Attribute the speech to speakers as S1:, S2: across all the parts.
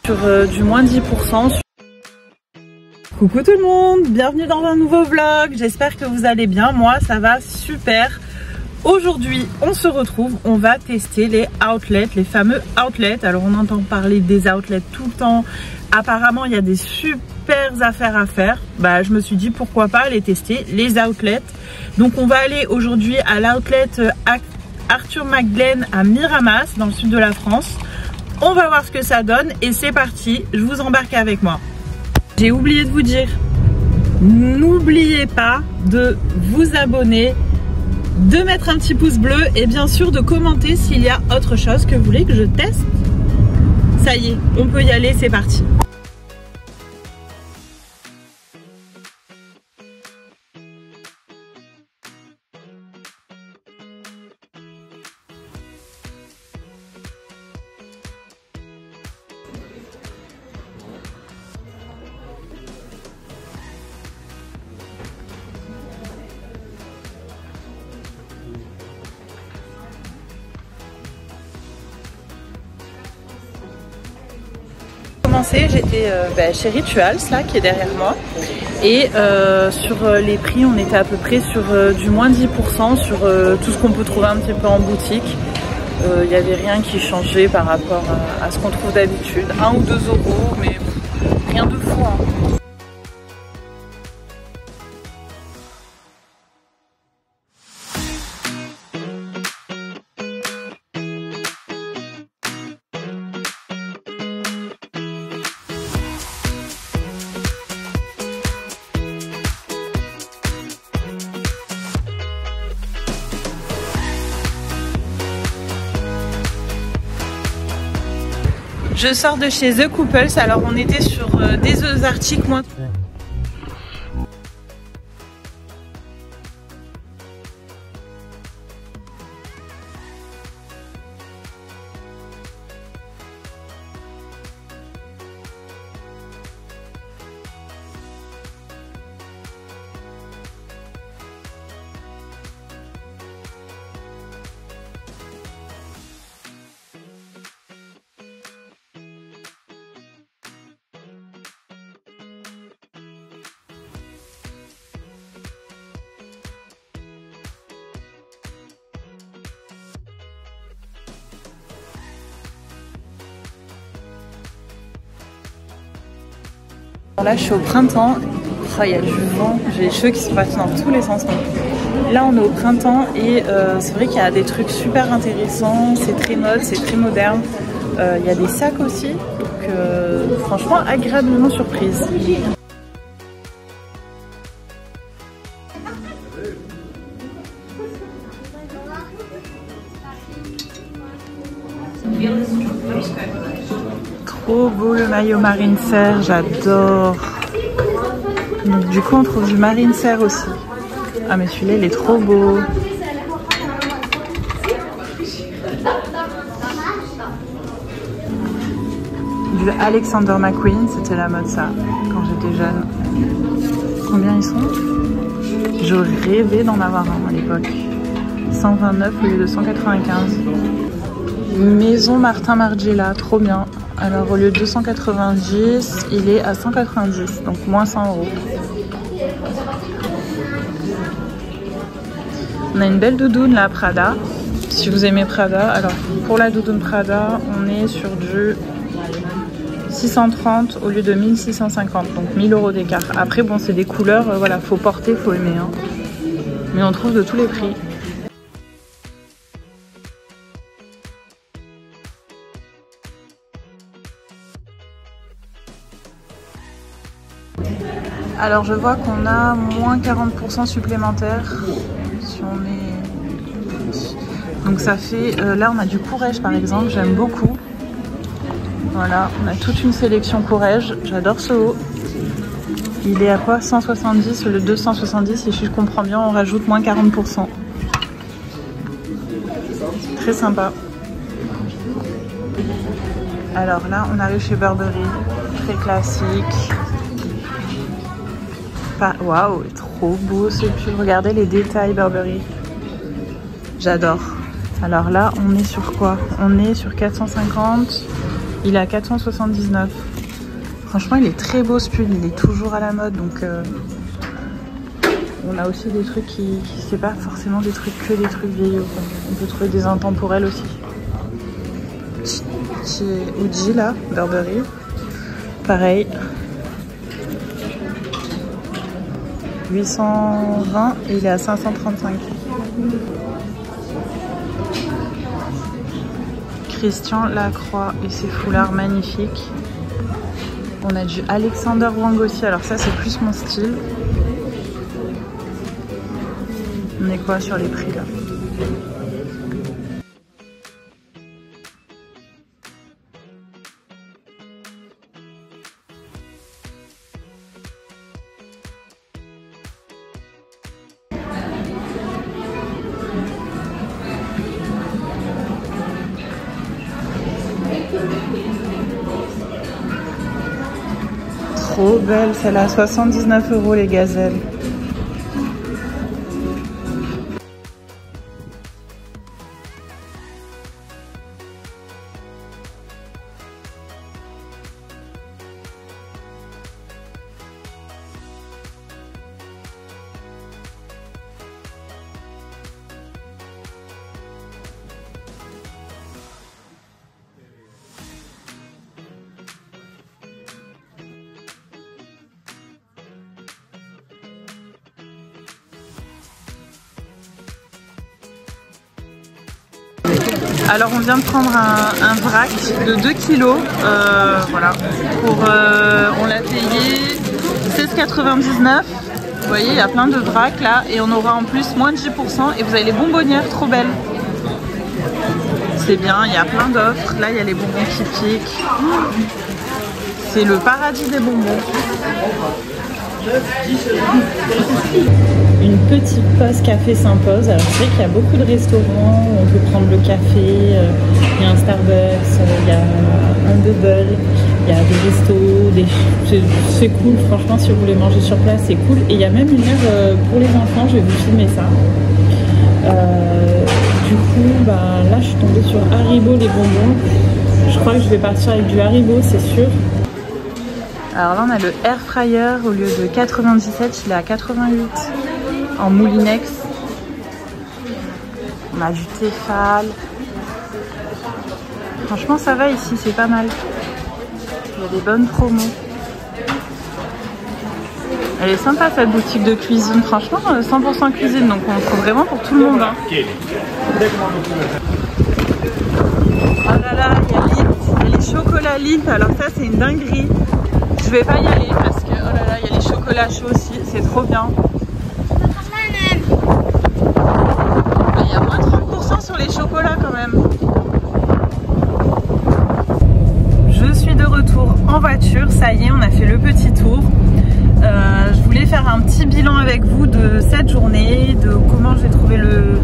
S1: Sur du moins 10%. Coucou tout le monde, bienvenue dans un nouveau vlog. J'espère que vous allez bien, moi ça va super. Aujourd'hui on se retrouve, on va tester les outlets, les fameux outlets. Alors on entend parler des outlets tout le temps. Apparemment il y a des super affaires à faire. Bah je me suis dit pourquoi pas aller tester les outlets. Donc on va aller aujourd'hui à l'outlet Arthur McGlen à Miramas dans le sud de la France. On va voir ce que ça donne et c'est parti, je vous embarque avec moi. J'ai oublié de vous dire, n'oubliez pas de vous abonner, de mettre un petit pouce bleu et bien sûr de commenter s'il y a autre chose que vous voulez que je teste. Ça y est, on peut y aller, c'est parti. J'étais chez Rituals là qui est derrière moi et sur les prix on était à peu près sur du moins 10% sur tout ce qu'on peut trouver un petit peu en boutique. Il n'y avait rien qui changeait par rapport à ce qu'on trouve d'habitude, 1 ou 2 euros mais rien de fou hein. Je sors de chez The Couples, alors on était sur des articles moi. Là je suis au printemps, oh, il y a du vent, j'ai les cheveux qui se passent dans tous les sens. Là on est au printemps et c'est vrai qu'il y a des trucs super intéressants, c'est très mode, c'est très moderne. Il y a des sacs aussi, donc franchement agréablement surprise. Trop beau le maillot Marine Serre, j'adore. Donc du coup on trouve du Marine Serre aussi. Ah mais celui-là il est trop beau. Du Alexander McQueen, c'était la mode ça quand j'étais jeune. Combien ils sont? J'aurais rêvé d'en avoir un à l'époque. 129 au lieu de 195. Maison Martin Margiela, trop bien. Alors au lieu de 290, il est à 190, donc moins 100 euros. On a une belle doudoune là, Prada. Si vous aimez Prada, alors pour la doudoune Prada, on est sur du 630 au lieu de 1650, donc 1000 euros d'écart. Après bon, c'est des couleurs, voilà, faut porter, faut aimer. Hein. Mais on trouve de tous les prix. Alors je vois qu'on a moins 40% supplémentaire si on est... Donc ça fait... là on a du Courrèges par exemple, j'aime beaucoup. Voilà, on a toute une sélection Courrèges, j'adore ce haut. Il est à quoi? 170 le 270 et si je comprends bien on rajoute moins 40%. Très sympa. Alors là on arrive chez Burberry, très classique. Waouh, trop beau ce pull. Regardez les détails Burberry. J'adore. Alors là, on est sur quoi? On est sur 450 Il est à 479. Franchement, il est très beau ce pull, il est toujours à la mode, donc on a aussi des trucs qui c'est pas forcément des trucs que des trucs vieillots. On peut trouver des intemporels aussi. Chez Uji là, Burberry, pareil. 820 et il est à 535. Christian Lacroix et ses foulards magnifiques. On a du Alexander Wang aussi, alors ça c'est plus mon style. On est quoi sur les prix là? Trop belle celle-là, 79 € les gazelles. Alors on vient de prendre un vrac de 2 kg, voilà, on l'a payé 16,99 €. Vous voyez, il y a plein de vracs là et on aura en plus moins de 10% et vous avez les bonbonnières trop belles. C'est bien, il y a plein d'offres. Là il y a les bonbons qui piquent. C'est le paradis des bonbons. Une petite pause café s'impose. Alors c'est vrai qu'il y a beaucoup de restaurants où on peut prendre le café, il y a un Starbucks, il y a un Bubble, il y a des restos, c'est cool franchement si vous voulez manger sur place c'est cool. Et il y a même une aire pour les enfants, je vais vous filmer ça. Du coup là je suis tombée sur Haribo les bonbons. Je crois que je vais partir avec du Haribo c'est sûr. Alors là on a le air fryer, au lieu de 97 il est à 88 en moulinex. On a du Tefal. Franchement ça va ici, c'est pas mal. Il y a des bonnes promos. Elle est sympa cette boutique de cuisine, franchement 100% cuisine, donc on trouve vraiment pour tout le monde. Hein. Oh là là, il y a les chocolats Lindt, alors ça c'est une dinguerie. Je vais pas y aller parce que oh là là, il y a les chocolats chauds aussi, c'est trop bien. Il y a moins 30% sur les chocolats quand même. Je suis de retour en voiture, ça y est, on a fait le petit tour. Je voulais faire un petit bilan avec vous de cette journée, de comment j'ai trouvé le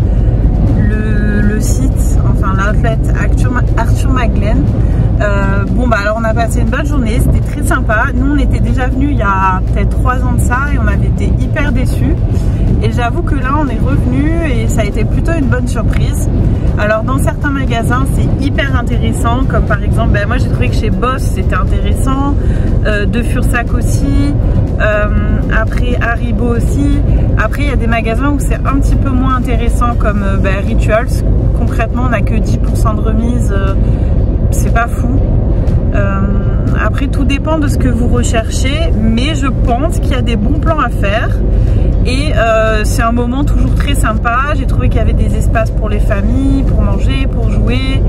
S1: site, enfin l'outlet Arthur Maclean. Alors on a passé une bonne journée, c'était très sympa. Nous on était déjà venus il y a peut-être 3 ans de ça et on avait été hyper déçus. Et j'avoue que là on est revenu et ça a été plutôt une bonne surprise. Alors dans certains magasins c'est hyper intéressant, comme par exemple moi j'ai trouvé que chez Boss c'était intéressant, de Fursac aussi, après Haribo aussi. Après il y a des magasins où c'est un petit peu moins intéressant comme Rituals. Concrètement on n'a que 10% de remise, c'est pas fou. Après tout dépend de ce que vous recherchez, mais je pense qu'il y a des bons plans à faire et c'est un moment toujours très sympa. J'ai trouvé qu'il y avait des espaces pour les familles, pour manger, pour jouer,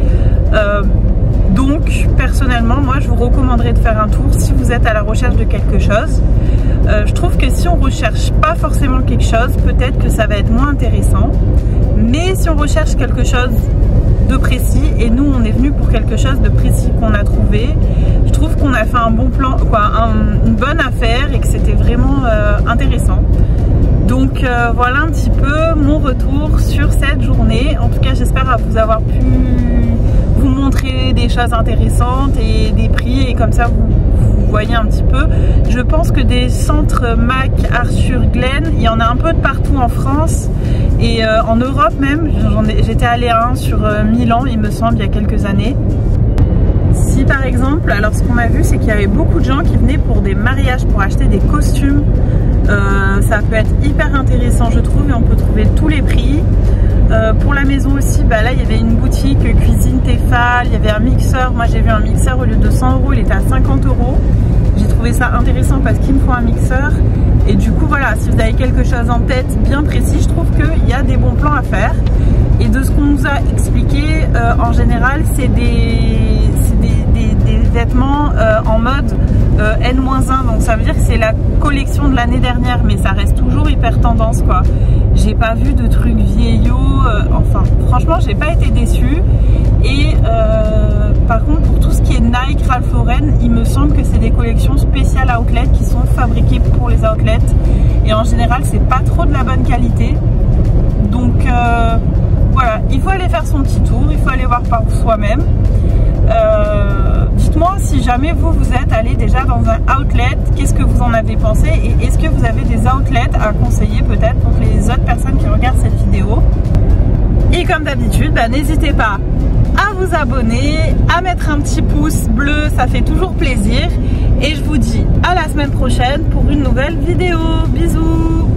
S1: donc personnellement moi je vous recommanderais de faire un tour si vous êtes à la recherche de quelque chose. Je trouve que si on recherche pas forcément quelque chose, peut-être que ça va être moins intéressant, mais si on recherche quelque chose de précis, et nous on est venu pour quelque chose de précis qu'on a trouvé, je trouve qu'on a fait un bon plan, une bonne affaire et que c'était vraiment intéressant. Donc voilà un petit peu mon retour sur cette journée. En tout cas j'espère vous avoir pu vous montrer des choses intéressantes et des prix, et comme ça vous voyez un petit peu. Je pense que des centres Mac Arthur Glen, il y en a un peu de partout en France et en Europe même. J'étais allée à un sur Milan il me semble il y a quelques années. Si ici par exemple, alors ce qu'on a vu c'est qu'il y avait beaucoup de gens qui venaient pour des mariages, pour acheter des costumes. Ça peut être hyper intéressant je trouve et on peut trouver tous les prix. Pour la maison aussi, bah là il y avait une boutique cuisine Tefal, il y avait un mixeur. Moi j'ai vu un mixeur au lieu de 100 €, il était à 50 €. J'ai trouvé ça intéressant parce qu'il me faut un mixeur. Et du coup voilà, si vous avez quelque chose en tête bien précis, je trouve qu'il y a des bons plans à faire. Et de ce qu'on nous a expliqué, en général c'est des vêtements en mode N-1, donc ça veut dire que c'est la collection de l'année dernière, mais ça reste toujours hyper tendance quoi. J'ai pas vu de trucs vieillots, enfin franchement j'ai pas été déçue. Et par contre pour tout ce qui est Nike, Ralph Lauren, il me semble que c'est des collections spéciales outlet qui sont fabriquées pour les outlets et en général c'est pas trop de la bonne qualité. Donc voilà, il faut aller faire son petit tour, il faut aller voir par soi-même. Dites-moi si jamais vous êtes allé déjà dans un outlet, qu'est-ce que vous en avez pensé et est-ce que vous avez des outlets à conseiller peut-être pour les autres personnes qui regardent cette vidéo. Et comme d'habitude, bah, n'hésitez pas à vous abonner, à mettre un petit pouce bleu, ça fait toujours plaisir. Et je vous dis à la semaine prochaine pour une nouvelle vidéo. Bisous!